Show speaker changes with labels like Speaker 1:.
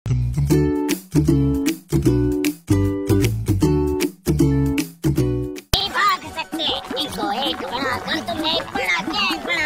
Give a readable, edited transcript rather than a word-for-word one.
Speaker 1: भाग सकते, इनको एक बनाकर तुमने एक बड़ा गैंग बना